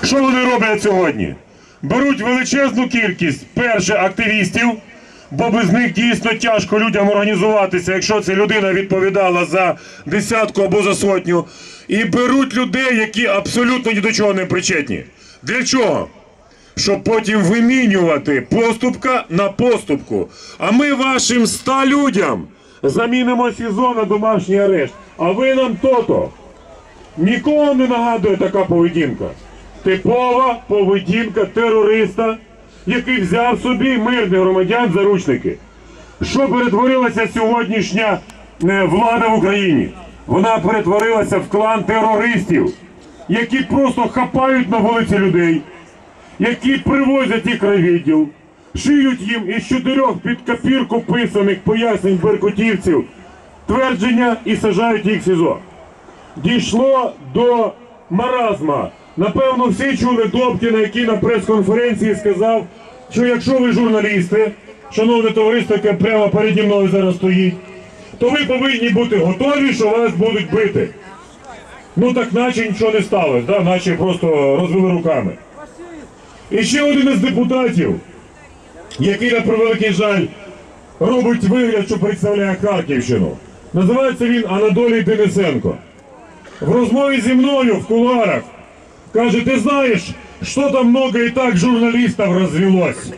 Що вони роблять сьогодні? Беруть величезну кількість, перше, активістів, бо без них дійсно тяжко людям організуватися, якщо ця людина відповідала за десятку або за сотню. І беруть людей, які абсолютно ні до чого не причетні. Для чого? Щоб потім вимінювати поступка на поступку. А ми вашим 100 людям замінимо СІЗО на домашній арешт. А ви нам то-то. Нікого не нагадує така поведінка. Типова поведінка терориста, який взяв собі мирних громадян в заручники. Що перетворилася сьогоднішня влада в Україні? Вона перетворилася в клан терористів, які просто хапають на вулиці людей, які привозять їх райвідділ, шиють їм із 4 під копірку писаних пояснень беркутівців твердження і саджають їх в СІЗО. Дійшло до маразма. Напевно, всі чули Добкіна, який на прес-конференції сказав, що якщо ви журналісти, шановне товариство, яке прямо переді мною зараз стоїть, то ви повинні бути готові, що вас будуть бити. Ну так наче нічого не сталося, да? Наче просто розвели руками. І ще один із депутатів, який, на превеликий жаль, робить вигляд, що представляє Харківщину. Називається він Анатолій Денисенко. В розмові зі мною в кулуарах каже, ти знаєш, що там много і так журналістів розвелось.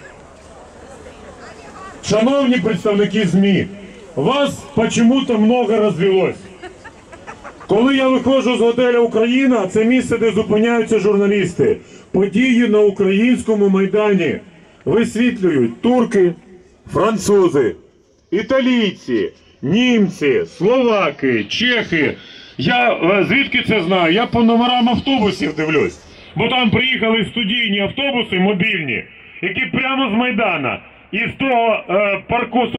Шановні представники ЗМІ, вас почему-то много розвелось. Коли я виходжу з готеля «Україна», це місце, де зупиняються журналісти, події на українському Майдані висвітлюють турки, французи, італійці, німці, словаки, чехи. Я звідки це знаю? Я по номерам автобусів дивлюсь. Бо там приїхали студійні автобуси мобільні, які прямо з Майдана, із того парку